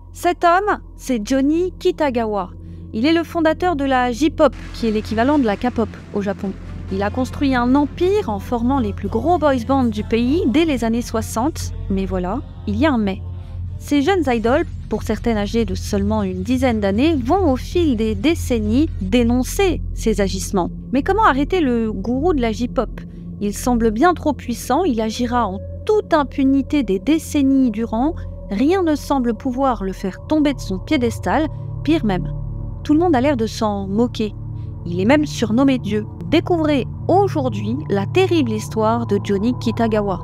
Cet homme, c'est Johnny Kitagawa. Il est le fondateur de la J-pop, qui est l'équivalent de la K-pop au Japon. Il a construit un empire en formant les plus gros boys bands du pays dès les années 60. Mais voilà, il y a un mais. Ces jeunes idoles, pour certaines âgées de seulement une dizaine d'années, vont au fil des décennies dénoncer ces agissements. Mais comment arrêter le gourou de la J-pop ? Il semble bien trop puissant, il agira en toute impunité des décennies durant. Rien ne semble pouvoir le faire tomber de son piédestal, pire même. Tout le monde a l'air de s'en moquer. Il est même surnommé Dieu. Découvrez aujourd'hui la terrible histoire de Johnny Kitagawa.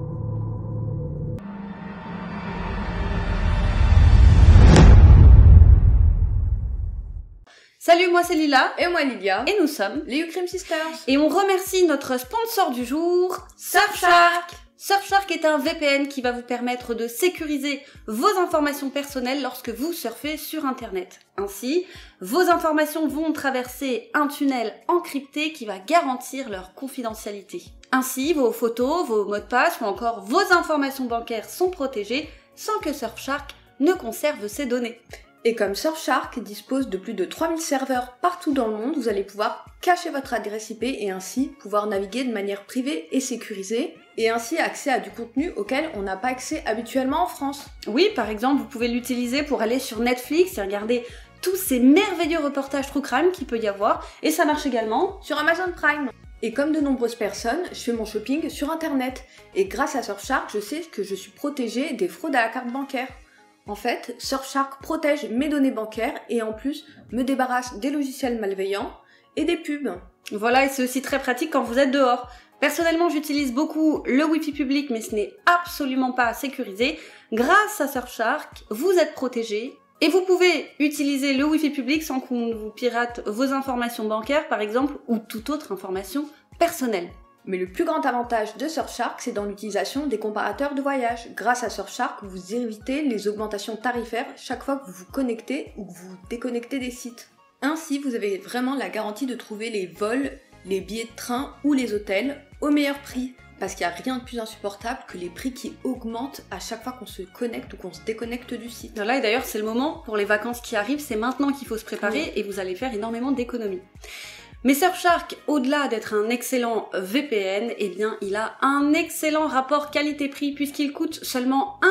Salut, moi c'est Lila. Et moi Lilia. Et nous sommes les Ucrim Sisters. Et on remercie notre sponsor du jour, Surfshark. Surfshark est un VPN qui va vous permettre de sécuriser vos informations personnelles lorsque vous surfez sur Internet. Ainsi, vos informations vont traverser un tunnel encrypté qui va garantir leur confidentialité. Ainsi, vos photos, vos mots de passe ou encore vos informations bancaires sont protégées sans que Surfshark ne conserve ces données. Et comme Surfshark dispose de plus de 3000 serveurs partout dans le monde, vous allez pouvoir cacher votre adresse IP et ainsi pouvoir naviguer de manière privée et sécurisée, et ainsi accès à du contenu auquel on n'a pas accès habituellement en France. Oui, par exemple, vous pouvez l'utiliser pour aller sur Netflix et regarder tous ces merveilleux reportages true crime qu'il peut y avoir, et ça marche également sur Amazon Prime. Et comme de nombreuses personnes, je fais mon shopping sur Internet, et grâce à Surfshark, je sais que je suis protégée des fraudes à la carte bancaire. En fait, Surfshark protège mes données bancaires et en plus me débarrasse des logiciels malveillants et des pubs. Voilà, et c'est aussi très pratique quand vous êtes dehors. Personnellement, j'utilise beaucoup le Wi-Fi public, mais ce n'est absolument pas sécurisé. Grâce à Surfshark, vous êtes protégé et vous pouvez utiliser le Wi-Fi public sans qu'on vous pirate vos informations bancaires, par exemple, ou toute autre information personnelle. Mais le plus grand avantage de Surfshark, c'est dans l'utilisation des comparateurs de voyage. Grâce à Surfshark, vous évitez les augmentations tarifaires chaque fois que vous vous connectez ou que vous déconnectez des sites. Ainsi, vous avez vraiment la garantie de trouver les vols, les billets de train ou les hôtels au meilleur prix. Parce qu'il n'y a rien de plus insupportable que les prix qui augmentent à chaque fois qu'on se connecte ou qu'on se déconnecte du site. Voilà, et d'ailleurs, c'est le moment pour les vacances qui arrivent, c'est maintenant qu'il faut se préparer et vous allez faire énormément d'économies. Mais Surfshark, au-delà d'être un excellent VPN, eh bien, il a un excellent rapport qualité-prix puisqu'il coûte seulement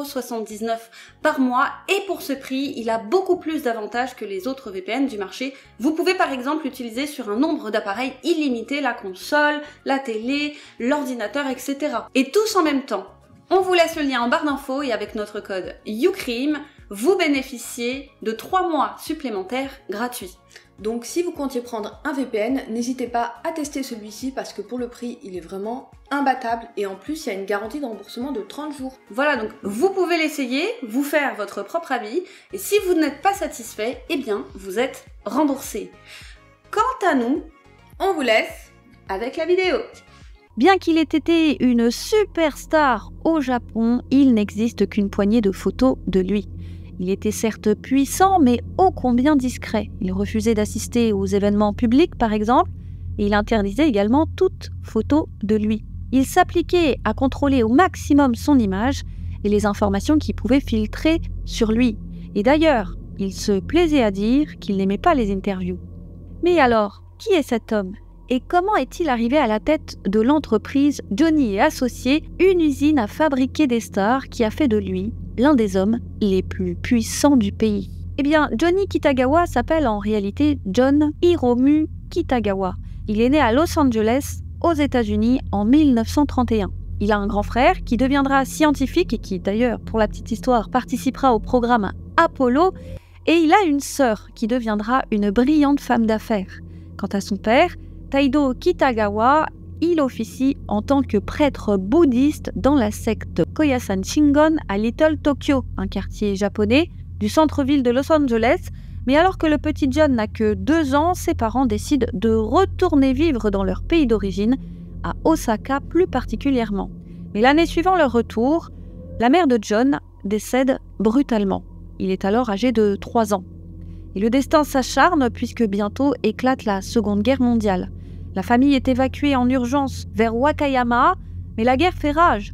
1,79€ par mois et pour ce prix, il a beaucoup plus d'avantages que les autres VPN du marché. Vous pouvez par exemple l'utiliser sur un nombre d'appareils illimité, la console, la télé, l'ordinateur, etc. Et tous en même temps. On vous laisse le lien en barre d'infos et avec notre code UCRIM, vous bénéficiez de 3 mois supplémentaires gratuits. Donc si vous comptiez prendre un VPN, n'hésitez pas à tester celui-ci parce que pour le prix, il est vraiment imbattable et en plus, il y a une garantie de remboursement de 30 jours. Voilà, donc vous pouvez l'essayer, vous faire votre propre avis et si vous n'êtes pas satisfait, eh bien, vous êtes remboursé. Quant à nous, on vous laisse avec la vidéo. Bien qu'il ait été une superstar au Japon, il n'existe qu'une poignée de photos de lui. Il était certes puissant, mais ô combien discret. Il refusait d'assister aux événements publics, par exemple, et il interdisait également toute photo de lui. Il s'appliquait à contrôler au maximum son image et les informations qu'il pouvait filtrer sur lui. Et d'ailleurs, il se plaisait à dire qu'il n'aimait pas les interviews. Mais alors, qui est cet homme ? Et comment est-il arrivé à la tête de l'entreprise Johnny et Associés, une usine à fabriquer des stars qui a fait de lui l'un des hommes les plus puissants du pays? Eh bien, Johnny Kitagawa s'appelle en réalité John Hiromu Kitagawa. Il est né à Los Angeles, aux États-Unis, en 1931. Il a un grand frère qui deviendra scientifique et qui, d'ailleurs, pour la petite histoire, participera au programme Apollo. Et il a une sœur qui deviendra une brillante femme d'affaires. Quant à son père, Taido Kitagawa, il officie en tant que prêtre bouddhiste dans la secte Koyasan Shingon à Little Tokyo, un quartier japonais du centre-ville de Los Angeles. Mais alors que le petit John n'a que 2 ans, ses parents décident de retourner vivre dans leur pays d'origine, à Osaka plus particulièrement. Mais l'année suivant leur retour, la mère de John décède brutalement. Il est alors âgé de 3 ans. Et le destin s'acharne puisque bientôt éclate la Seconde Guerre mondiale. La famille est évacuée en urgence vers Wakayama, mais la guerre fait rage.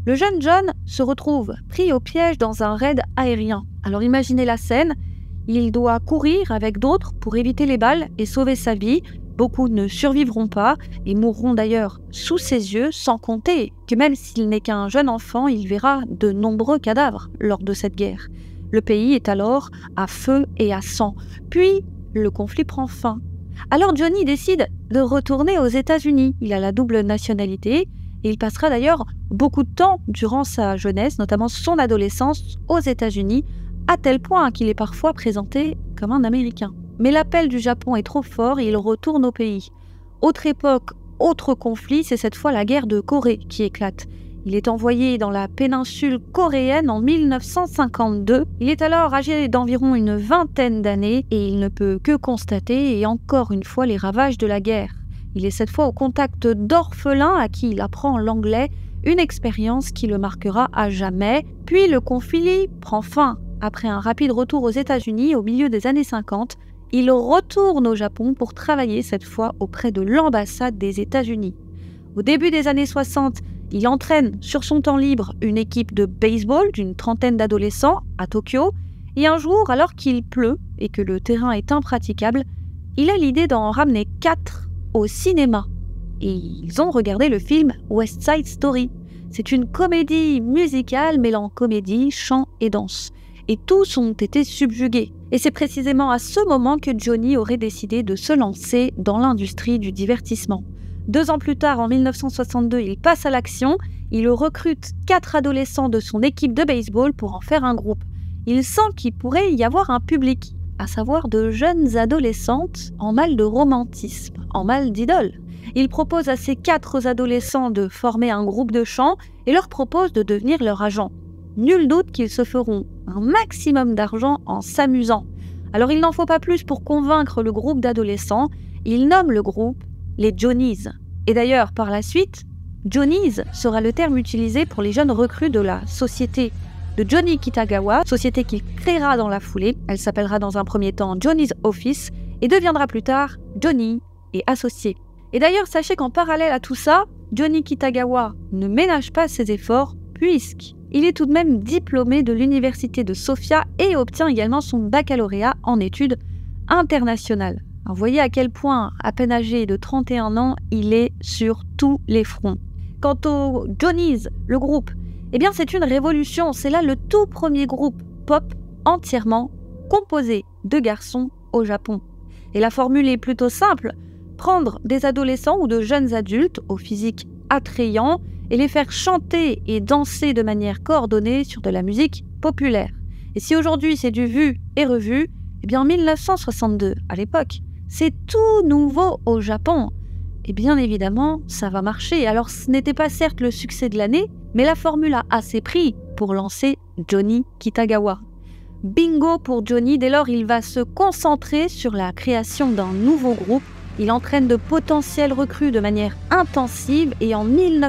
Le jeune John se retrouve pris au piège dans un raid aérien. Alors imaginez la scène, il doit courir avec d'autres pour éviter les balles et sauver sa vie. Beaucoup ne survivront pas et mourront d'ailleurs sous ses yeux, sans compter que même s'il n'est qu'un jeune enfant, il verra de nombreux cadavres lors de cette guerre. Le pays est alors à feu et à sang. Puis, le conflit prend fin. Alors Johnny décide de retourner aux États-Unis. Il a la double nationalité et il passera d'ailleurs beaucoup de temps durant sa jeunesse, notamment son adolescence, aux États-Unis, à tel point qu'il est parfois présenté comme un Américain. Mais l'appel du Japon est trop fort et il retourne au pays. Autre époque, autre conflit, c'est cette fois la guerre de Corée qui éclate. Il est envoyé dans la péninsule coréenne en 1952. Il est alors âgé d'environ une vingtaine d'années et il ne peut que constater, et encore une fois, les ravages de la guerre. Il est cette fois au contact d'orphelins à qui il apprend l'anglais, une expérience qui le marquera à jamais. Puis le conflit prend fin. Après un rapide retour aux États-Unis au milieu des années 50, il retourne au Japon pour travailler cette fois auprès de l'ambassade des États-Unis. Au début des années 60, il entraîne sur son temps libre une équipe de baseball d'une trentaine d'adolescents à Tokyo. Et un jour, alors qu'il pleut et que le terrain est impraticable, il a l'idée d'en ramener 4 au cinéma. Et ils ont regardé le film West Side Story. C'est une comédie musicale mêlant comédie, chant et danse. Et tous ont été subjugués. Et c'est précisément à ce moment que Johnny aurait décidé de se lancer dans l'industrie du divertissement. 2 ans plus tard, en 1962, il passe à l'action. Il recrute 4 adolescents de son équipe de baseball pour en faire un groupe. Il sent qu'il pourrait y avoir un public, à savoir de jeunes adolescentes en mal de romantisme, en mal d'idole. Il propose à ces 4 adolescents de former un groupe de chant et leur propose de devenir leur agent. Nul doute qu'ils se feront un maximum d'argent en s'amusant. Alors il n'en faut pas plus pour convaincre le groupe d'adolescents. Il nomme le groupe les Johnnies. Et d'ailleurs, par la suite, Johnnies sera le terme utilisé pour les jeunes recrues de la société de Johnny Kitagawa, société qu'il créera dans la foulée. Elle s'appellera dans un premier temps Johnny's Office et deviendra plus tard Johnny et Associés. Et d'ailleurs, sachez qu'en parallèle à tout ça, Johnny Kitagawa ne ménage pas ses efforts puisqu'il est tout de même diplômé de l'université de Sofia et obtient également son baccalauréat en études internationales. Alors, vous voyez à quel point, à peine âgé de 31 ans, il est sur tous les fronts. Quant aux Johnnies, le groupe, eh bien c'est une révolution. C'est là le tout premier groupe pop entièrement composé de garçons au Japon. Et la formule est plutôt simple, prendre des adolescents ou de jeunes adultes au physique attrayant et les faire chanter et danser de manière coordonnée sur de la musique populaire. Et si aujourd'hui c'est du vu et revu, eh bien en 1962, à l'époque, c'est tout nouveau au Japon. Et bien évidemment, ça va marcher. Alors ce n'était pas certes le succès de l'année, mais la formule a assez pris pour lancer Johnny Kitagawa. Bingo pour Johnny, dès lors il va se concentrer sur la création d'un nouveau groupe. Il entraîne de potentiels recrues de manière intensive et en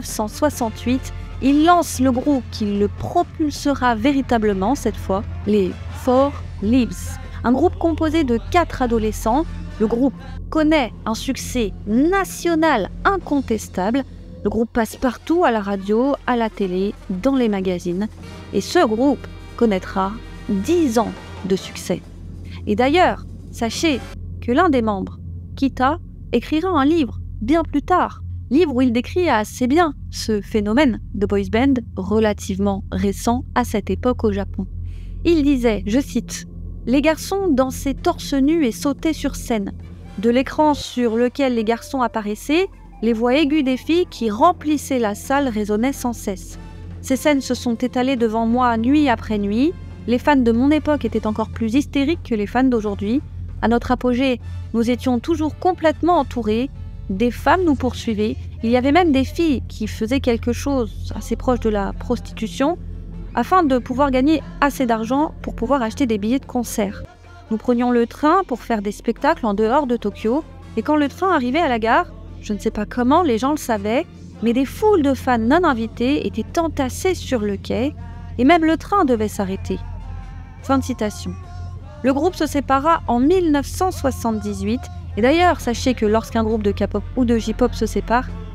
1968, il lance le groupe qui le propulsera véritablement cette fois, les Four Leaves. Un groupe composé de 4 adolescents. Le groupe connaît un succès national incontestable. Le groupe passe partout à la radio, à la télé, dans les magazines. Et ce groupe connaîtra 10 ans de succès. Et d'ailleurs, sachez que l'un des membres, Kita, écrira un livre bien plus tard. Livre où il décrit assez bien ce phénomène de boys band relativement récent à cette époque au Japon. Il disait, je cite, « Les garçons dansaient torse nu et sautaient sur scène. De l'écran sur lequel les garçons apparaissaient, les voix aiguës des filles qui remplissaient la salle résonnaient sans cesse. Ces scènes se sont étalées devant moi nuit après nuit. Les fans de mon époque étaient encore plus hystériques que les fans d'aujourd'hui. À notre apogée, nous étions toujours complètement entourés. Des femmes nous poursuivaient. Il y avait même des filles qui faisaient quelque chose assez proche de la prostitution afin de pouvoir gagner assez d'argent pour pouvoir acheter des billets de concert. Nous prenions le train pour faire des spectacles en dehors de Tokyo. Et quand le train arrivait à la gare, je ne sais pas comment les gens le savaient, mais des foules de fans non invités étaient entassés sur le quai et même le train devait s'arrêter. » Fin de citation. Le groupe se sépara en 1978 et d'ailleurs, sachez que lorsqu'un groupe de K-pop ou de J-pop se sépare,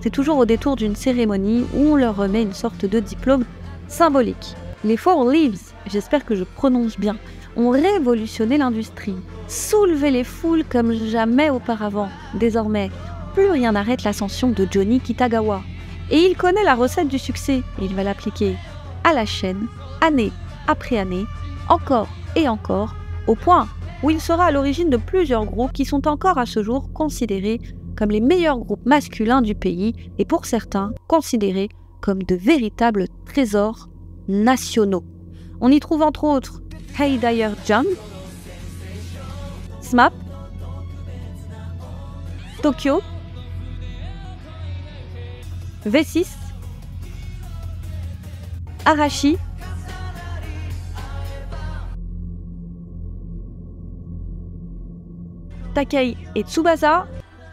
C'est toujours au détour d'une cérémonie où on leur remet une sorte de diplôme symbolique. Les Four Leaves, j'espère que je prononce bien, ont révolutionné l'industrie, soulevé les foules comme jamais auparavant. Désormais, plus rien n'arrête l'ascension de Johnny Kitagawa. Et il connaît la recette du succès et il va l'appliquer à la chaîne, année après année, encore et encore, au point où il sera à l'origine de plusieurs groupes qui sont encore à ce jour considérés comme les meilleurs groupes masculins du pays et pour certains considérés comme de véritables trésors nationaux. On y trouve entre autres Hey Dyer Jump, SMAP, Tokyo, V6, Arashi, Takei et Tsubasa,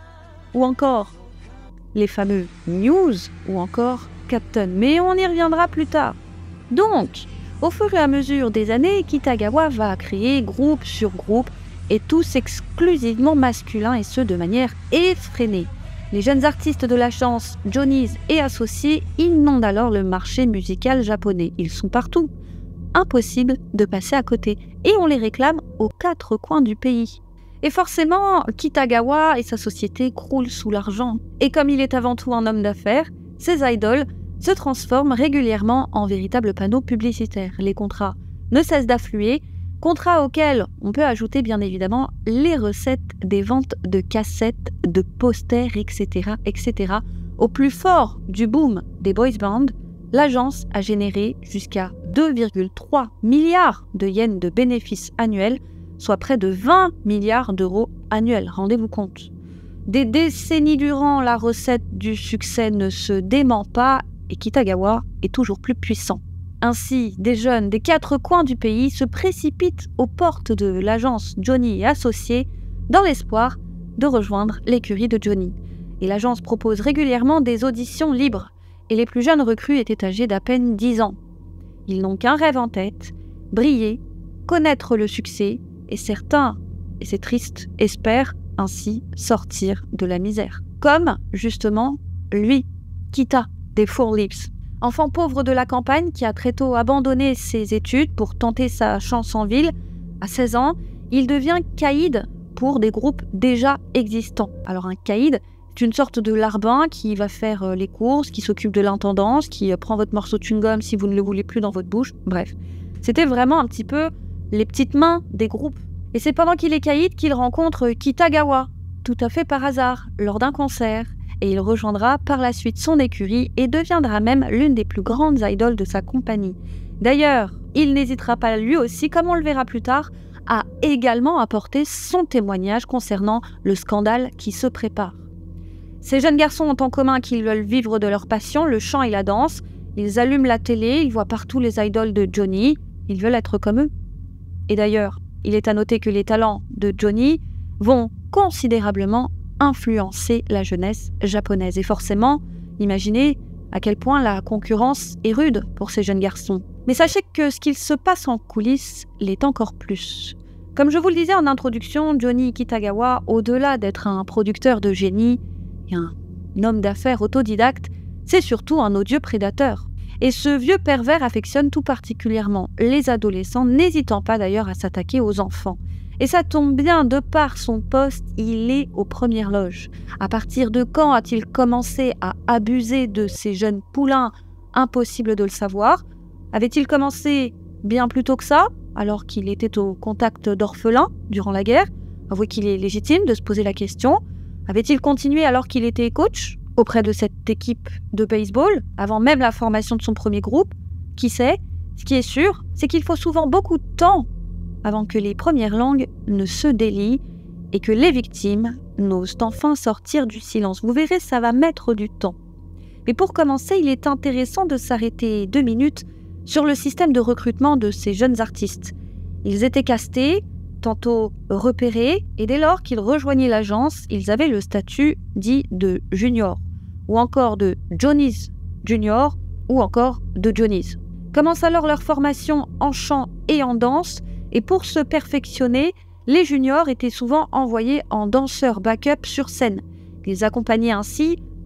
ou encore les fameux News, ou encore Captain. Mais on y reviendra plus tard. Donc, au fur et à mesure des années, Kitagawa va créer groupe sur groupe, et tous exclusivement masculins, et ce de manière effrénée. Les jeunes artistes de l'agence Johnny's et associés inondent alors le marché musical japonais. Ils sont partout. Impossible de passer à côté. Et on les réclame aux quatre coins du pays. Et forcément, Kitagawa et sa société croulent sous l'argent. Et comme il est avant tout un homme d'affaires, ses idoles se transforment régulièrement en véritables panneaux publicitaires. Les contrats ne cessent d'affluer, contrats auxquels on peut ajouter bien évidemment les recettes des ventes de cassettes, de posters, etc., etc. Au plus fort du boom des boys bands, l'agence a généré jusqu'à 2,3 milliards de yens de bénéfices annuels, soit près de 20 milliards d'euros annuels, rendez-vous compte. Des décennies durant, la recette du succès ne se dément pas et Kitagawa est toujours plus puissant. Ainsi, des jeunes des quatre coins du pays se précipitent aux portes de l'agence Johnny et Associés dans l'espoir de rejoindre l'écurie de Johnny. Et l'agence propose régulièrement des auditions libres et les plus jeunes recrues étaient âgés d'à peine 10 ans. Ils n'ont qu'un rêve en tête, briller, connaître le succès et certains, et c'est triste, espèrent ainsi sortir de la misère. Comme, justement, lui, Kita, des Four Leaves. Enfant pauvre de la campagne qui a très tôt abandonné ses études pour tenter sa chance en ville, à 16 ans, il devient caïd pour des groupes déjà existants. Alors un caïd, c'est une sorte de larbin qui va faire les courses, qui s'occupe de l'intendance, qui prend votre morceau de chewing-gum si vous ne le voulez plus dans votre bouche, bref. C'était vraiment un petit peu les petites mains des groupes. Et c'est pendant qu'il est caïd qu'il rencontre Kitagawa, tout à fait par hasard, lors d'un concert. Et il rejoindra par la suite son écurie et deviendra même l'une des plus grandes idoles de sa compagnie. D'ailleurs, il n'hésitera pas lui aussi, comme on le verra plus tard, à également apporter son témoignage concernant le scandale qui se prépare. Ces jeunes garçons ont en commun qu'ils veulent vivre de leur passion, le chant et la danse. Ils allument la télé, ils voient partout les idoles de Johnny, ils veulent être comme eux. Et d'ailleurs, il est à noter que les talents de Johnny vont considérablement influencer la jeunesse japonaise. Et forcément, imaginez à quel point la concurrence est rude pour ces jeunes garçons. Mais sachez que ce qu'il se passe en coulisses l'est encore plus. Comme je vous le disais en introduction, Johnny Kitagawa, au-delà d'être un producteur de génie et un homme d'affaires autodidacte, c'est surtout un odieux prédateur. Et ce vieux pervers affectionne tout particulièrement les adolescents, n'hésitant pas d'ailleurs à s'attaquer aux enfants. Et ça tombe bien, de par son poste, il est aux premières loges. À partir de quand a-t-il commencé à abuser de ces jeunes poulains? Impossible de le savoir. Avait-il commencé bien plus tôt que ça, alors qu'il était au contact d'orphelins durant la guerre? Avouez qu'il est légitime de se poser la question. Avait-il continué alors qu'il était coach auprès de cette équipe de baseball, avant même la formation de son premier groupe? Qui sait? Ce qui est sûr, c'est qu'il faut souvent beaucoup de temps avant que les premières langues ne se délient et que les victimes n'osent enfin sortir du silence. Vous verrez, ça va mettre du temps. Mais pour commencer, il est intéressant de s'arrêter 2 minutes sur le système de recrutement de ces jeunes artistes. Ils étaient castés, tantôt repérés, et dès lors qu'ils rejoignaient l'agence, ils avaient le statut dit de junior, ou encore de Johnny's Junior, ou encore de Johnny's. Commence alors leur formation en chant et en danse, et pour se perfectionner, les juniors étaient souvent envoyés en danseurs backup sur scène. Ils accompagnaient ainsi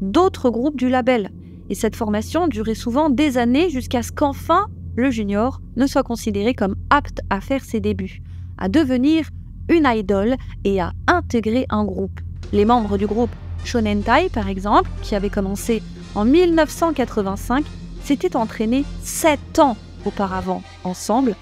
d'autres groupes du label. Et cette formation durait souvent des années jusqu'à ce qu'enfin le junior ne soit considéré comme apte à faire ses débuts, à devenir une idole et à intégrer un groupe. Les membres du groupe Shonentai, par exemple, qui avait commencé en 1985, s'étaient entraînés 7 ans auparavant ensemble,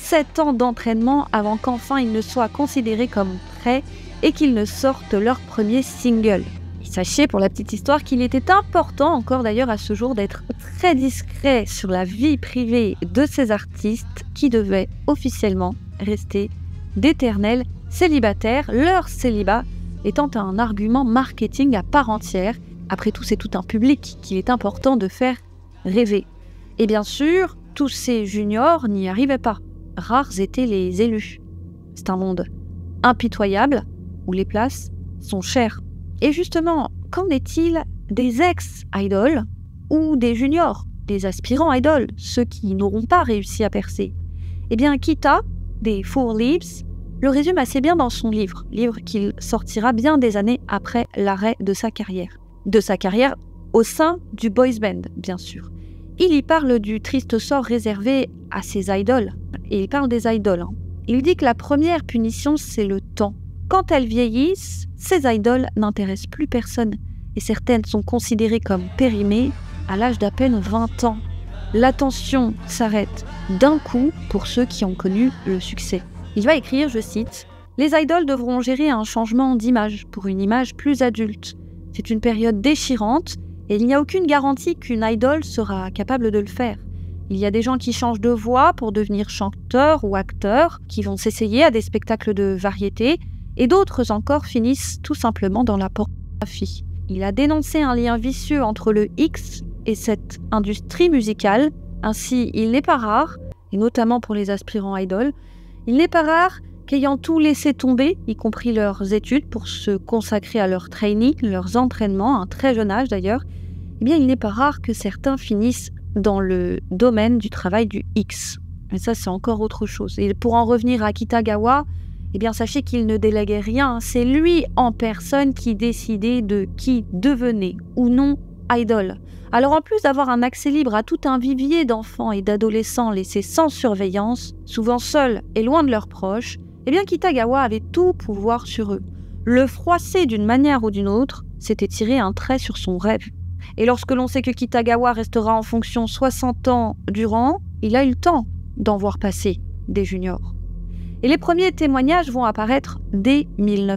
7 ans d'entraînement avant qu'enfin ils ne soient considérés comme prêts et qu'ils ne sortent leur premier single. Et sachez pour la petite histoire qu'il était important encore d'ailleurs à ce jour d'être très discret sur la vie privée de ces artistes qui devaient officiellement rester d'éternels célibataires, leur célibat étant un argument marketing à part entière. Après tout, c'est tout un public qu'il est important de faire rêver. Et bien sûr, tous ces juniors n'y arrivaient pas. Rares étaient les élus. C'est un monde impitoyable où les places sont chères. Et justement, qu'en est-il des ex-idoles ou des juniors, des aspirants idoles, ceux qui n'auront pas réussi à percer? Eh bien, Kita, des Four Leaves, le résume assez bien dans son livre qu'il sortira bien des années après l'arrêt de sa carrière. De sa carrière au sein du boys band, bien sûr. Il y parle du triste sort réservé à ses idoles. Et il parle des idoles. Il dit que la première punition, c'est le temps. Quand elles vieillissent, ces idoles n'intéressent plus personne. Et certaines sont considérées comme périmées à l'âge d'à peine 20 ans. L'attention s'arrête d'un coup pour ceux qui ont connu le succès. Il va écrire, je cite, « Les idoles devront gérer un changement d'image pour une image plus adulte. C'est une période déchirante et il n'y a aucune garantie qu'une idole sera capable de le faire. Il y a des gens qui changent de voix pour devenir chanteurs ou acteurs, qui vont s'essayer à des spectacles de variété, et d'autres encore finissent tout simplement dans la pornographie. » Il a dénoncé un lien vicieux entre le X et cette industrie musicale. Ainsi, il n'est pas rare, et notamment pour les aspirants idoles, il n'est pas rare qu'ayant tout laissé tomber, y compris leurs études, pour se consacrer à leur training, leurs entraînements, à un très jeune âge d'ailleurs, eh bien il n'est pas rare que certains finissent dans le domaine du travail du X. Mais ça, c'est encore autre chose. Et pour en revenir à Kitagawa, eh bien sachez qu'il ne déléguait rien. C'est lui en personne qui décidait de qui devenait ou non idole. Alors en plus d'avoir un accès libre à tout un vivier d'enfants et d'adolescents laissés sans surveillance, souvent seuls et loin de leurs proches, eh bien Kitagawa avait tout pouvoir sur eux. Le froisser d'une manière ou d'une autre, c'était tirer un trait sur son rêve. Et lorsque l'on sait que Kitagawa restera en fonction 60 ans durant, il a eu le temps d'en voir passer des juniors. Et les premiers témoignages vont apparaître dès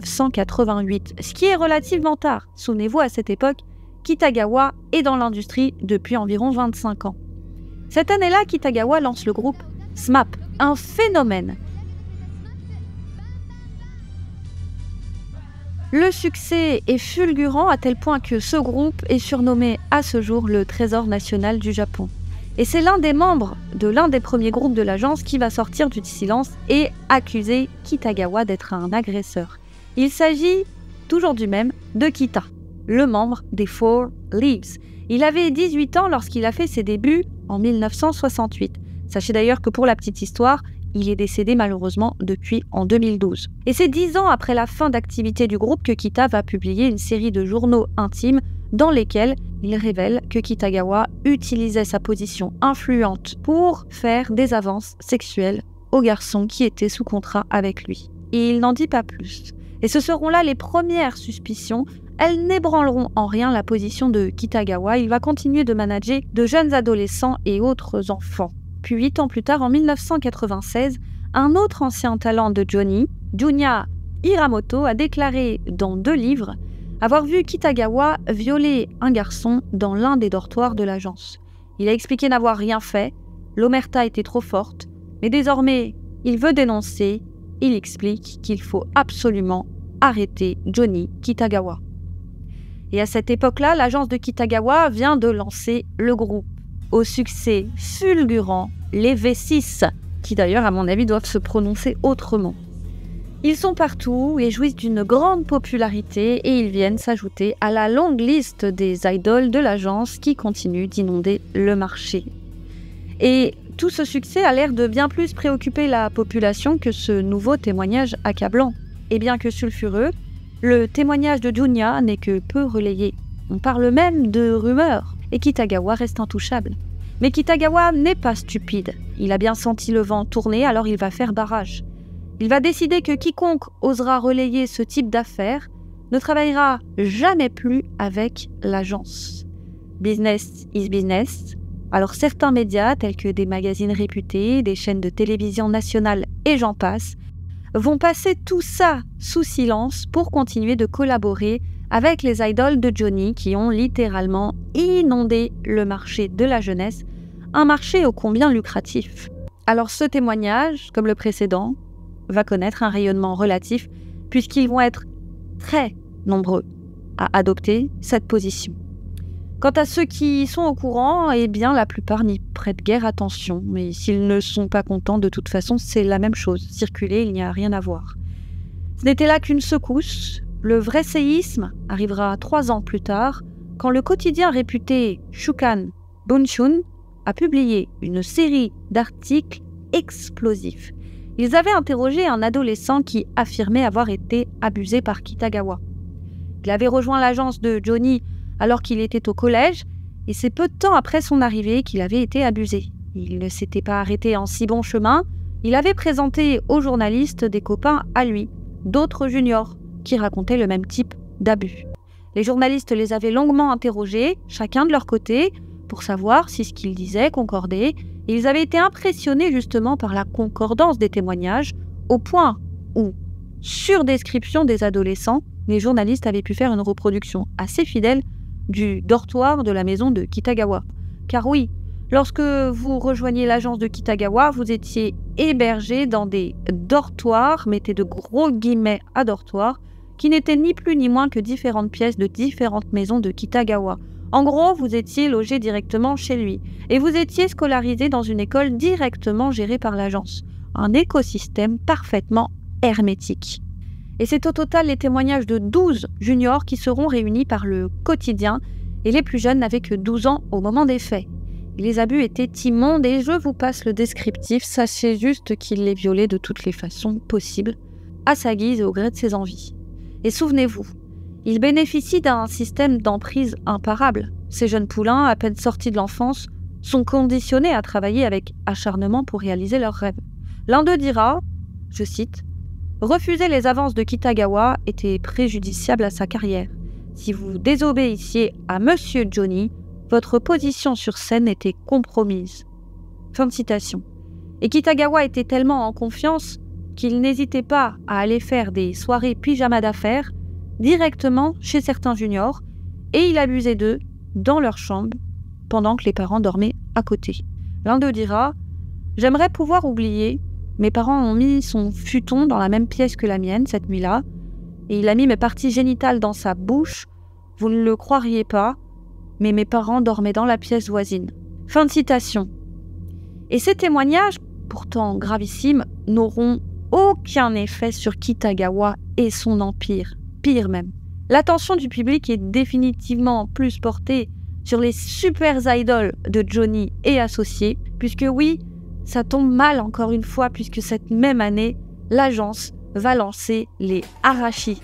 1988, ce qui est relativement tard. Souvenez-vous, à cette époque, Kitagawa est dans l'industrie depuis environ 25 ans. Cette année-là, Kitagawa lance le groupe SMAP, un phénomène. Le succès est fulgurant à tel point que ce groupe est surnommé à ce jour le trésor national du Japon. Et c'est l'un des membres de l'un des premiers groupes de l'agence qui va sortir du silence et accuser Kitagawa d'être un agresseur. Il s'agit toujours du même, de Kita, le membre des Four Leaves. Il avait 18 ans lorsqu'il a fait ses débuts en 1968. Sachez d'ailleurs que pour la petite histoire, il est décédé malheureusement depuis en 2012. Et c'est 10 ans après la fin d'activité du groupe que Kita va publier une série de journaux intimes dans lesquels il révèle que Kitagawa utilisait sa position influente pour faire des avances sexuelles aux garçons qui étaient sous contrat avec lui. Et il n'en dit pas plus. Et ce seront là les premières suspicions. Elles n'ébranleront en rien la position de Kitagawa. Il va continuer de manager de jeunes adolescents et autres enfants. Puis 8 ans plus tard, en 1996, un autre ancien talent de Johnny, Junya Hiramoto, a déclaré dans 2 livres avoir vu Kitagawa violer un garçon dans l'un des dortoirs de l'agence. Il a expliqué n'avoir rien fait, l'omerta était trop forte, mais désormais, il veut dénoncer, il explique qu'il faut absolument arrêter Johnny Kitagawa. Et à cette époque-là, l'agence de Kitagawa vient de lancer le groupe, au succès fulgurant, les V6, qui d'ailleurs, à mon avis, doivent se prononcer autrement. Ils sont partout et jouissent d'une grande popularité et ils viennent s'ajouter à la longue liste des idoles de l'agence qui continuent d'inonder le marché. Et tout ce succès a l'air de bien plus préoccuper la population que ce nouveau témoignage accablant. Et bien que sulfureux, le témoignage de Junya n'est que peu relayé. On parle même de rumeurs, et Kitagawa reste intouchable. Mais Kitagawa n'est pas stupide. Il a bien senti le vent tourner, alors il va faire barrage. Il va décider que quiconque osera relayer ce type d'affaires ne travaillera jamais plus avec l'agence. Business is business. Alors certains médias, tels que des magazines réputés, des chaînes de télévision nationales et j'en passe, vont passer tout ça sous silence pour continuer de collaborer avec les idoles de Johnny qui ont littéralement inondé le marché de la jeunesse, un marché ô combien lucratif. Alors ce témoignage, comme le précédent, va connaître un rayonnement relatif puisqu'ils vont être très nombreux à adopter cette position. Quant à ceux qui sont au courant, eh bien la plupart n'y prêtent guère attention, mais s'ils ne sont pas contents, de toute façon, c'est la même chose. Circuler, il n'y a rien à voir. Ce n'était là qu'une secousse. Le vrai séisme arrivera 3 ans plus tard, quand le quotidien réputé Shukan Bunshun a publié une série d'articles explosifs. Ils avaient interrogé un adolescent qui affirmait avoir été abusé par Kitagawa. Il avait rejoint l'agence de Johnny alors qu'il était au collège, et c'est peu de temps après son arrivée qu'il avait été abusé. Il ne s'était pas arrêté en si bon chemin, il avait présenté aux journalistes des copains à lui, d'autres juniors, qui racontaient le même type d'abus. Les journalistes les avaient longuement interrogés, chacun de leur côté, pour savoir si ce qu'ils disaient concordait, et ils avaient été impressionnés justement par la concordance des témoignages, au point où, sur description des adolescents, les journalistes avaient pu faire une reproduction assez fidèle du dortoir de la maison de Kitagawa. Car oui, lorsque vous rejoigniez l'agence de Kitagawa, vous étiez hébergé dans des dortoirs, mettez de gros guillemets à dortoirs, qui n'étaient ni plus ni moins que différentes pièces de différentes maisons de Kitagawa. En gros, vous étiez logé directement chez lui, et vous étiez scolarisé dans une école directement gérée par l'agence. Un écosystème parfaitement hermétique. Et c'est au total les témoignages de 12 juniors qui seront réunis par le quotidien, et les plus jeunes n'avaient que 12 ans au moment des faits. Et les abus étaient immondes, et je vous passe le descriptif, sachez juste qu'il les violait de toutes les façons possibles, à sa guise et au gré de ses envies. Et souvenez-vous, il bénéficie d'un système d'emprise imparable. Ces jeunes poulains, à peine sortis de l'enfance, sont conditionnés à travailler avec acharnement pour réaliser leurs rêves. L'un d'eux dira, je cite, « Refuser les avances de Kitagawa était préjudiciable à sa carrière. Si vous désobéissiez à Monsieur Johnny, votre position sur scène était compromise. » Fin de citation. Et Kitagawa était tellement en confiance qu'il n'hésitait pas à aller faire des soirées pyjama d'affaires directement chez certains juniors, et il abusait d'eux dans leur chambre pendant que les parents dormaient à côté. L'un d'eux dira « J'aimerais pouvoir oublier, mes parents ont mis son futon dans la même pièce que la mienne cette nuit-là, et il a mis mes parties génitales dans sa bouche, vous ne le croiriez pas, mais mes parents dormaient dans la pièce voisine. » Fin de citation. Et ces témoignages, pourtant gravissimes, n'auront aucun effet sur Kitagawa et son empire. Pire même. L'attention du public est définitivement plus portée sur les super idoles de Johnny et associés, puisque oui, ça tombe mal encore une fois, puisque cette même année, l'agence va lancer les Arashi.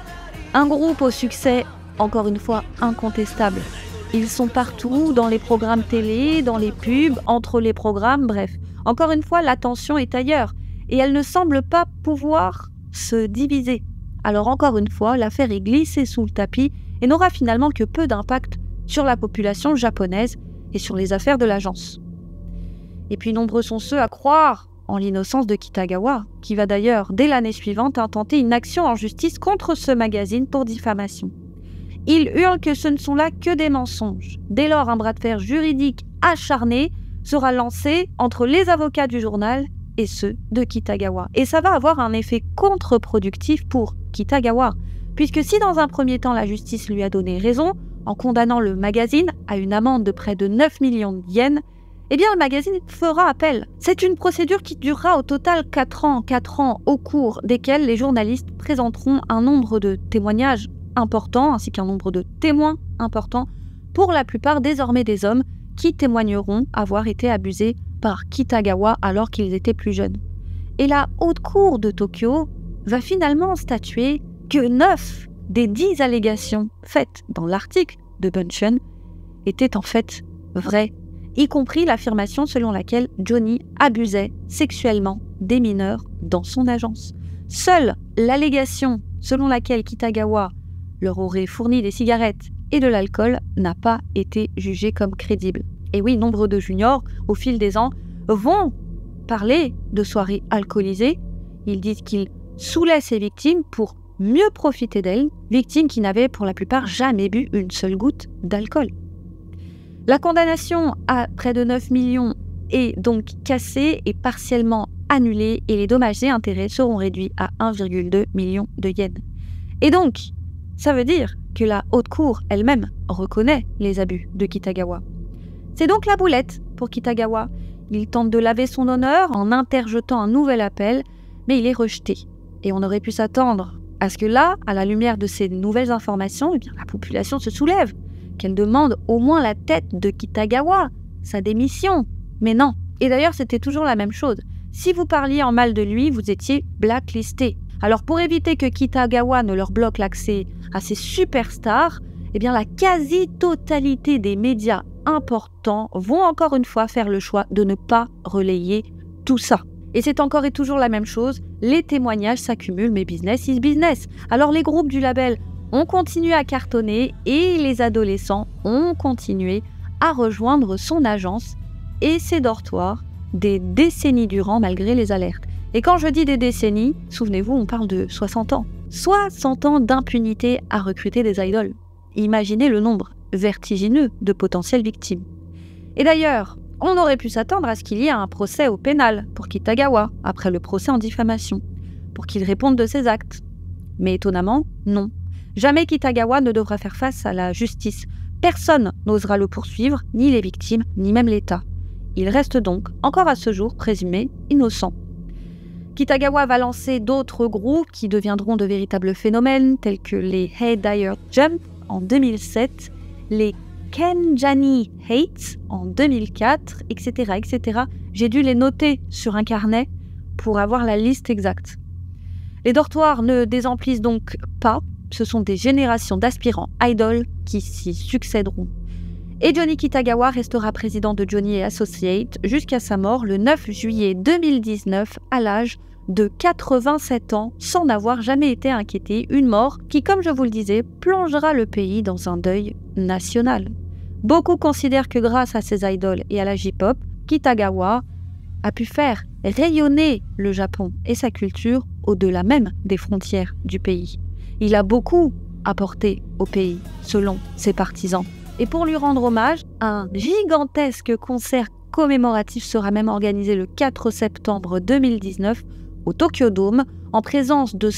Un groupe au succès, encore une fois, incontestable. Ils sont partout, dans les programmes télé, dans les pubs, entre les programmes, bref. Encore une fois, l'attention est ailleurs, et elle ne semble pas pouvoir se diviser. Alors encore une fois, l'affaire est glissée sous le tapis et n'aura finalement que peu d'impact sur la population japonaise et sur les affaires de l'agence. Et puis nombreux sont ceux à croire en l'innocence de Kitagawa, qui va d'ailleurs, dès l'année suivante, intenter une action en justice contre ce magazine pour diffamation. Il hurle que ce ne sont là que des mensonges. Dès lors, un bras de fer juridique acharné sera lancé entre les avocats du journal et ceux de Kitagawa. Et ça va avoir un effet contre-productif pour Kitagawa, puisque si dans un premier temps la justice lui a donné raison, en condamnant le magazine à une amende de près de 9 millions de yens, eh bien le magazine fera appel. C'est une procédure qui durera au total 4 ans, au cours desquels les journalistes présenteront un nombre de témoignages importants, ainsi qu'un nombre de témoins importants, pour la plupart désormais des hommes qui témoigneront avoir été abusés par Kitagawa alors qu'ils étaient plus jeunes. Et la haute cour de Tokyo va finalement statuer que 9 des 10 allégations faites dans l'article de Bunchen étaient en fait vraies, y compris l'affirmation selon laquelle Johnny abusait sexuellement des mineurs dans son agence. Seule l'allégation selon laquelle Kitagawa leur aurait fourni des cigarettes et de l'alcool n'a pas été jugée comme crédible. Et oui, nombre de juniors, au fil des ans, vont parler de soirées alcoolisées. Ils disent qu'ils saoulaient ces victimes pour mieux profiter d'elles, victimes qui n'avaient pour la plupart jamais bu une seule goutte d'alcool. La condamnation à près de 9 millions est donc cassée et partiellement annulée et les dommages et intérêts seront réduits à 1,2 million de yens. Et donc, ça veut dire que la haute cour elle-même reconnaît les abus de Kitagawa. C'est donc la boulette pour Kitagawa. Il tente de laver son honneur en interjetant un nouvel appel, mais il est rejeté. Et on aurait pu s'attendre à ce que là, à la lumière de ces nouvelles informations, eh bien, la population se soulève, qu'elle demande au moins la tête de Kitagawa, sa démission. Mais non. Et d'ailleurs, c'était toujours la même chose. Si vous parliez en mal de lui, vous étiez blacklisté. Alors pour éviter que Kitagawa ne leur bloque l'accès à ces superstars, eh bien la quasi-totalité des médias importants vont encore une fois faire le choix de ne pas relayer tout ça. Et c'est encore et toujours la même chose, les témoignages s'accumulent, mais business is business. Alors les groupes du label ont continué à cartonner et les adolescents ont continué à rejoindre son agence et ses dortoirs des décennies durant malgré les alertes. Et quand je dis des décennies, souvenez-vous, on parle de 60 ans. 60 ans d'impunité à recruter des idoles. Imaginez le nombre vertigineux de potentielles victimes. Et d'ailleurs, on aurait pu s'attendre à ce qu'il y ait un procès au pénal pour Kitagawa, après le procès en diffamation, pour qu'il réponde de ses actes. Mais étonnamment, non. Jamais Kitagawa ne devra faire face à la justice. Personne n'osera le poursuivre, ni les victimes, ni même l'État. Il reste donc, encore à ce jour, présumé innocent. Kitagawa va lancer d'autres groupes qui deviendront de véritables phénomènes, tels que les Haydire Jump en 2007, les Kenjani Hates en 2004, etc., etc. J'ai dû les noter sur un carnet pour avoir la liste exacte. Les dortoirs ne désemplissent donc pas, ce sont des générations d'aspirants idoles qui s'y succéderont. Et Johnny Kitagawa restera président de Johnny & Associates jusqu'à sa mort le 9 juillet 2019 à l'âge de 87 ans sans n'avoir jamais été inquiété, une mort qui, comme je vous le disais, plongera le pays dans un deuil national. Beaucoup considèrent que grâce à ses idoles et à la J-pop, Kitagawa a pu faire rayonner le Japon et sa culture au-delà même des frontières du pays. Il a beaucoup apporté au pays, selon ses partisans. Et pour lui rendre hommage, un gigantesque concert commémoratif sera même organisé le 4 septembre 2019 au Tokyo Dome, en présence de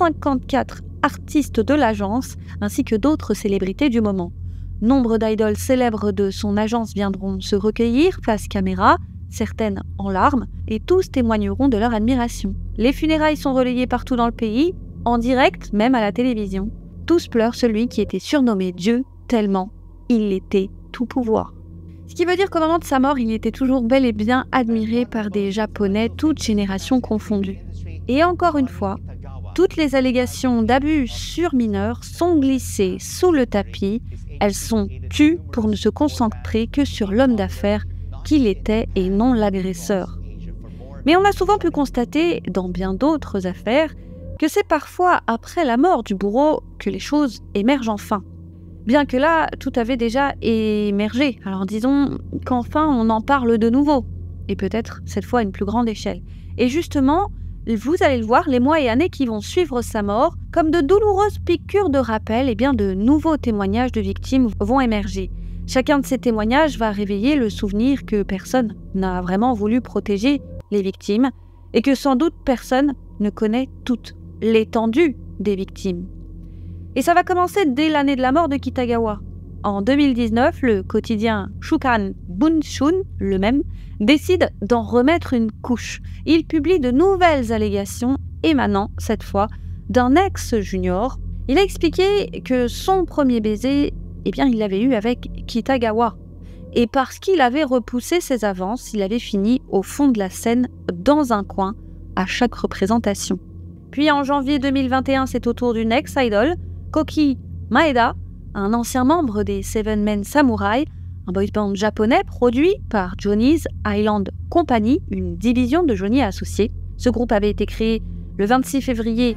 154 artistes de l'agence, ainsi que d'autres célébrités du moment. Nombre d'idoles célèbres de son agence viendront se recueillir face caméra, certaines en larmes, et tous témoigneront de leur admiration. Les funérailles sont relayées partout dans le pays, en direct, même à la télévision. Tous pleurent celui qui était surnommé Dieu tellement il était tout pouvoir. Ce qui veut dire qu'au moment de sa mort, il était toujours bel et bien admiré par des Japonais, toutes générations confondues. Et encore une fois, toutes les allégations d'abus sur mineurs sont glissées sous le tapis. Elles sont tues pour ne se concentrer que sur l'homme d'affaires qu'il était et non l'agresseur. Mais on a souvent pu constater, dans bien d'autres affaires, que c'est parfois après la mort du bourreau que les choses émergent enfin. Bien que là, tout avait déjà émergé. Alors disons qu'enfin on en parle de nouveau. Et peut-être cette fois à une plus grande échelle. Et justement, vous allez le voir, les mois et années qui vont suivre sa mort, comme de douloureuses piqûres de rappel, eh bien de nouveaux témoignages de victimes vont émerger. Chacun de ces témoignages va réveiller le souvenir que personne n'a vraiment voulu protéger les victimes et que sans doute personne ne connaît toute l'étendue des victimes. Et ça va commencer dès l'année de la mort de Kitagawa. En 2019, le quotidien Shukan Bunshun, le même, décide d'en remettre une couche. Il publie de nouvelles allégations émanant, cette fois, d'un ex-junior. Il a expliqué que son premier baiser, eh bien, il l'avait eu avec Kitagawa. Et parce qu'il avait repoussé ses avances, il avait fini au fond de la scène, dans un coin, à chaque représentation. Puis en janvier 2021, c'est au tour d'une ex-idol, Koki Maeda, un ancien membre des Seven Men Samurai, un boys band japonais produit par Johnny's Island Company, une division de Johnny Associés. Ce groupe avait été créé le 26 février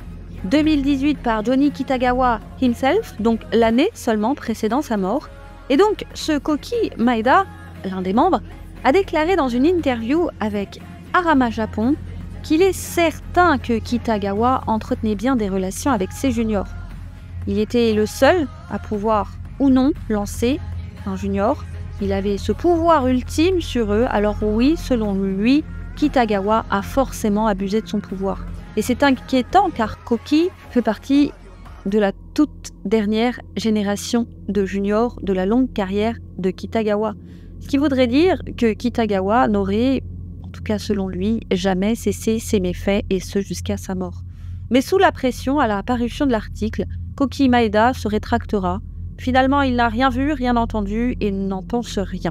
2018 par Johnny Kitagawa himself, donc l'année seulement précédant sa mort. Et donc, ce Koki Maeda, l'un des membres, a déclaré dans une interview avec Arama Japon qu'il est certain que Kitagawa entretenait bien des relations avec ses juniors. Il était le seul à pouvoir ou non lancer un junior. Il avait ce pouvoir ultime sur eux, alors oui, selon lui, Kitagawa a forcément abusé de son pouvoir. Et c'est inquiétant car Koki fait partie de la toute dernière génération de juniors de la longue carrière de Kitagawa. Ce qui voudrait dire que Kitagawa n'aurait, en tout cas selon lui, jamais cessé ses méfaits et ce jusqu'à sa mort. Mais sous la pression à la parution de l'article, Koki Maeda se rétractera. Finalement, il n'a rien vu, rien entendu et n'en pense rien.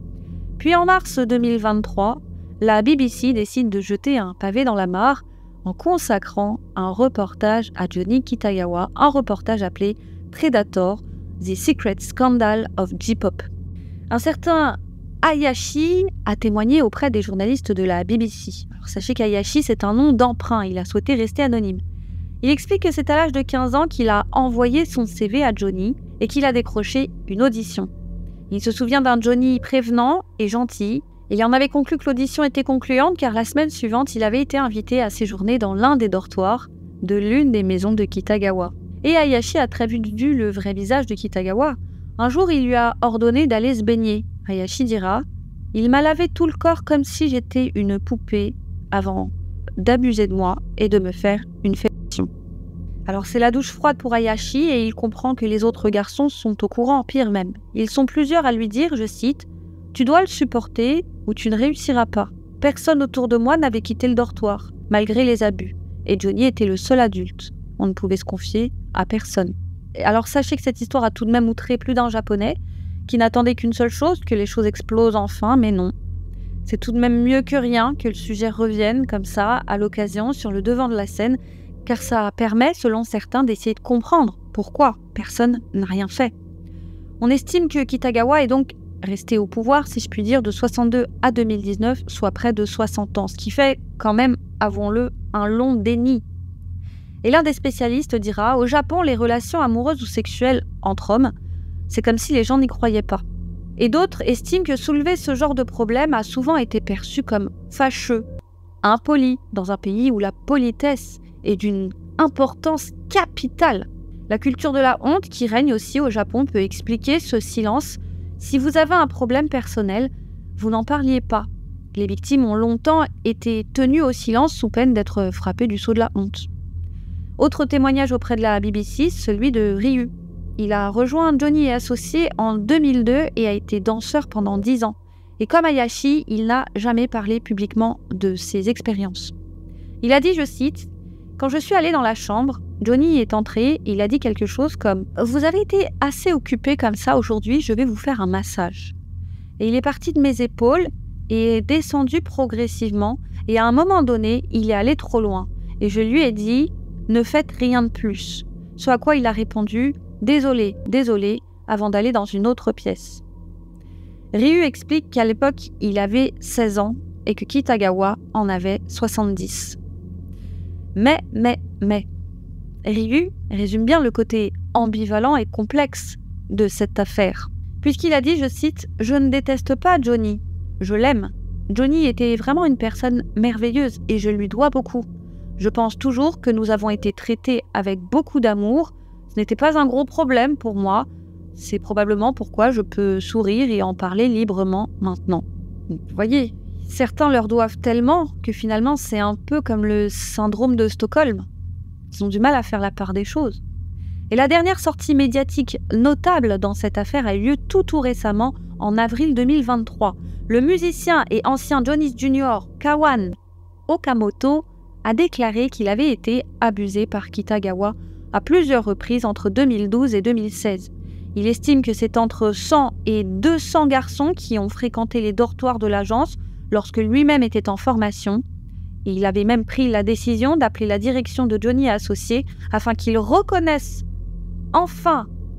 Puis en mars 2023, la BBC décide de jeter un pavé dans la mare en consacrant un reportage à Johnny Kitagawa, un reportage appelé Predator, The Secret Scandal of J-Pop. Un certain Hayashi a témoigné auprès des journalistes de la BBC. Alors, sachez qu'Hayashi, c'est un nom d'emprunt, il a souhaité rester anonyme. Il explique que c'est à l'âge de 15 ans qu'il a envoyé son CV à Johnny et qu'il a décroché une audition. Il se souvient d'un Johnny prévenant et gentil. Il en avait conclu que l'audition était concluante car la semaine suivante, il avait été invité à séjourner dans l'un des dortoirs de l'une des maisons de Kitagawa. Et Hayashi a très vite vu le vrai visage de Kitagawa. Un jour, il lui a ordonné d'aller se baigner. Hayashi dira « Il m'a lavé tout le corps comme si j'étais une poupée avant d'abuser de moi et de me faire une fellation. » Alors c'est la douche froide pour Hayashi et il comprend que les autres garçons sont au courant, pire même. Ils sont plusieurs à lui dire, je cite, « Tu dois le supporter ou tu ne réussiras pas. Personne autour de moi n'avait quitté le dortoir, malgré les abus. Et Johnny était le seul adulte. On ne pouvait se confier à personne. » Alors sachez que cette histoire a tout de même outré plus d'un Japonais qui n'attendait qu'une seule chose, que les choses explosent enfin, mais non. C'est tout de même mieux que rien que le sujet revienne comme ça, à l'occasion, sur le devant de la scène, car ça permet, selon certains, d'essayer de comprendre pourquoi personne n'a rien fait. On estime que Kitagawa est donc resté au pouvoir, si je puis dire, de 62 à 2019, soit près de 60 ans, ce qui fait quand même, avouons-le, un long déni. Et l'un des spécialistes dira, au Japon, les relations amoureuses ou sexuelles entre hommes, c'est comme si les gens n'y croyaient pas. Et d'autres estiment que soulever ce genre de problème a souvent été perçu comme fâcheux, impoli, dans un pays où la politesse est d'une importance capitale. La culture de la honte qui règne aussi au Japon peut expliquer ce silence. Si vous avez un problème personnel, vous n'en parliez pas. Les victimes ont longtemps été tenues au silence sous peine d'être frappées du sceau de la honte. Autre témoignage auprès de la BBC, celui de Ryu. Il a rejoint Johnny et Associés en 2002 et a été danseur pendant 10 ans. Et comme Hayashi, il n'a jamais parlé publiquement de ses expériences. Il a dit, je cite, « Quand je suis allé dans la chambre, Johnny est entré et il a dit quelque chose comme « Vous avez été assez occupé comme ça aujourd'hui, je vais vous faire un massage. » Et il est parti de mes épaules et est descendu progressivement et à un moment donné, il est allé trop loin. Et je lui ai dit « Ne faites rien de plus. » Ce à quoi il a répondu « Désolé, désolé » avant d'aller dans une autre pièce. Ryu explique qu'à l'époque, il avait 16 ans et que Kitagawa en avait 70. Mais, Ryu résume bien le côté ambivalent et complexe de cette affaire. Puisqu'il a dit, je cite, « Je ne déteste pas Johnny, je l'aime. Johnny était vraiment une personne merveilleuse et je lui dois beaucoup. Je pense toujours que nous avons été traités avec beaucoup d'amour. Ce n'était pas un gros problème pour moi. C'est probablement pourquoi je peux sourire et en parler librement maintenant. » Vous voyez, certains leur doivent tellement que finalement c'est un peu comme le syndrome de Stockholm. Ils ont du mal à faire la part des choses. Et la dernière sortie médiatique notable dans cette affaire a eu lieu tout récemment, en avril 2023. Le musicien et ancien Johnny Jr. Kawan Okamoto a déclaré qu'il avait été abusé par Kitagawa à plusieurs reprises entre 2012 et 2016. Il estime que c'est entre 100 et 200 garçons qui ont fréquenté les dortoirs de l'agence lorsque lui-même était en formation. Et il avait même pris la décision d'appeler la direction de Johnny Associés afin qu'ils reconnaissent enfin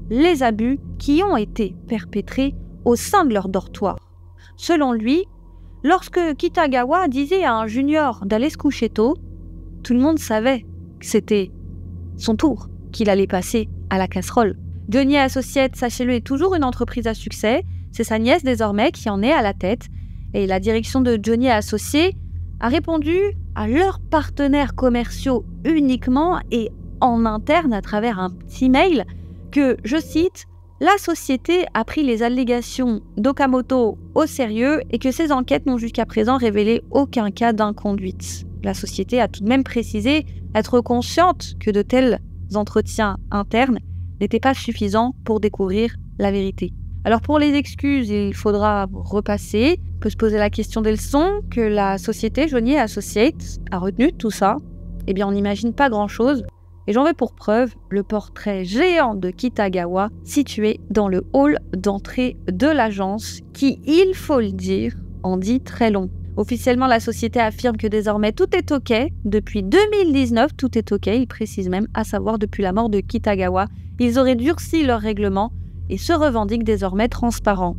les abus qui ont été perpétrés au sein de leur dortoir. Selon lui, lorsque Kitagawa disait à un junior d'aller se coucher tôt, tout le monde savait que c'était son tour, qu'il allait passer à la casserole. Johnny Associates, sachez-le, est toujours une entreprise à succès. C'est sa nièce désormais qui en est à la tête. Et la direction de Johnny Associés a répondu à leurs partenaires commerciaux uniquement et en interne à travers un petit mail que, je cite, « La société a pris les allégations d'Okamoto au sérieux et que ses enquêtes n'ont jusqu'à présent révélé aucun cas d'inconduite. » La société a tout de même précisé être consciente que de tels entretiens internes n'étaient pas suffisants pour découvrir la vérité. Alors pour les excuses, il faudra repasser. On peut se poser la question des leçons que la société Johnny Associates a retenues de tout ça. Eh bien on n'imagine pas grand-chose. Et j'en veux pour preuve le portrait géant de Kitagawa situé dans le hall d'entrée de l'agence qui, il faut le dire, en dit très long. Officiellement, la société affirme que désormais tout est OK. Depuis 2019, tout est OK. Il précise même, à savoir depuis la mort de Kitagawa, ils auraient durci leur règlement et se revendiquent désormais transparents.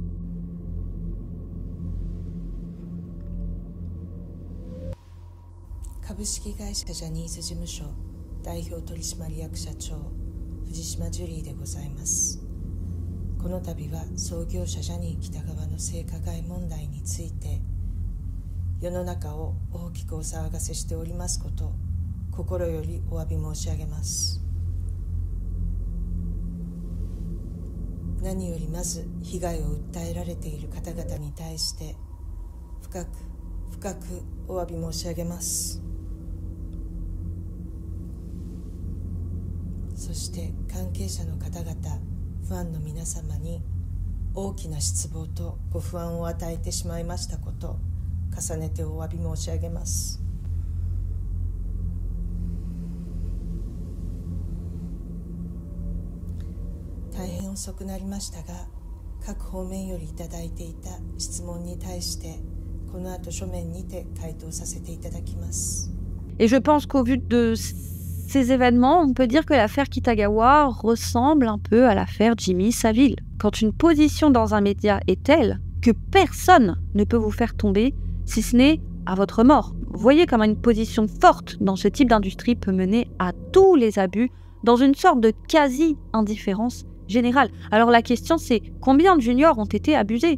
Et je pense qu'au vu de ces événements, on peut dire que l'affaire Kitagawa ressemble un peu à l'affaire Jimmy Savile. Quand une position dans un média est telle que personne ne peut vous faire tomber, si ce n'est à votre mort. Vous voyez comment une position forte dans ce type d'industrie peut mener à tous les abus dans une sorte de quasi-indifférence générale. Alors la question c'est, combien de juniors ont été abusés?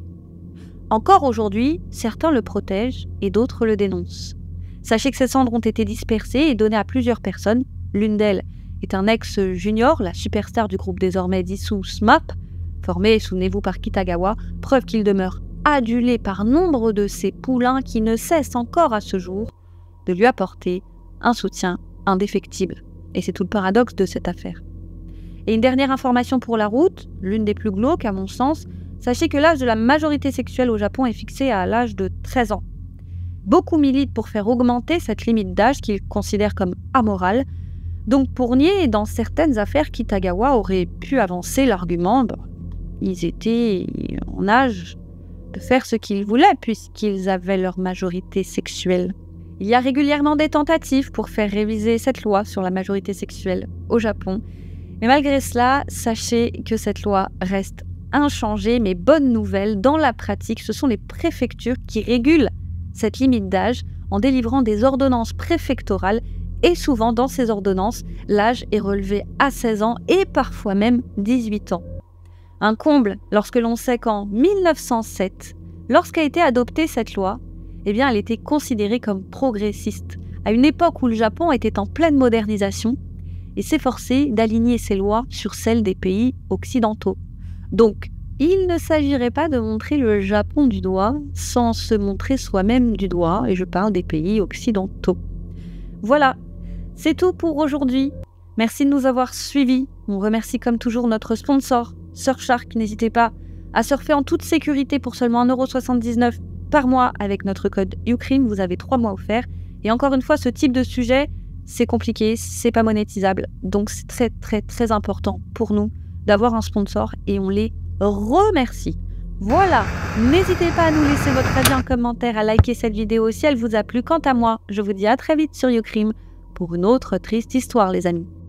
Encore aujourd'hui, certains le protègent et d'autres le dénoncent. Sachez que ces cendres ont été dispersées et données à plusieurs personnes. L'une d'elles est un ex-junior, la superstar du groupe désormais dissous SMAP, formé, souvenez-vous, par Kitagawa, preuve qu'il demeure adulé par nombre de ses poulains qui ne cessent encore à ce jour de lui apporter un soutien indéfectible. Et c'est tout le paradoxe de cette affaire. Et une dernière information pour la route, l'une des plus glauques à mon sens, sachez que l'âge de la majorité sexuelle au Japon est fixé à l'âge de 13 ans. Beaucoup militent pour faire augmenter cette limite d'âge qu'ils considèrent comme amorale. Donc pour nier, dans certaines affaires, Kitagawa aurait pu avancer l'argument ils étaient en âge de faire ce qu'ils voulaient puisqu'ils avaient leur majorité sexuelle. Il y a régulièrement des tentatives pour faire réviser cette loi sur la majorité sexuelle au Japon. Mais malgré cela, sachez que cette loi reste inchangée, mais bonne nouvelle, dans la pratique, ce sont les préfectures qui régulent cette limite d'âge en délivrant des ordonnances préfectorales et souvent dans ces ordonnances, l'âge est relevé à 16 ans et parfois même 18 ans. Un comble lorsque l'on sait qu'en 1907, lorsqu'a été adoptée cette loi, eh bien elle était considérée comme progressiste, à une époque où le Japon était en pleine modernisation et s'efforçait d'aligner ses lois sur celles des pays occidentaux. Donc, il ne s'agirait pas de montrer le Japon du doigt sans se montrer soi-même du doigt, et je parle des pays occidentaux. Voilà, c'est tout pour aujourd'hui. Merci de nous avoir suivis. On remercie comme toujours notre sponsor, Surfshark. N'hésitez pas à surfer en toute sécurité pour seulement 1,79 € par mois avec notre code UCRIM. Vous avez 3 mois offerts. Et encore une fois, ce type de sujet, c'est compliqué, c'est pas monétisable. Donc c'est très très très important pour nous d'avoir un sponsor et on les remercie. Voilà, n'hésitez pas à nous laisser votre avis en commentaire, à liker cette vidéo si elle vous a plu. Quant à moi, je vous dis à très vite sur UCRIM pour une autre triste histoire les amis.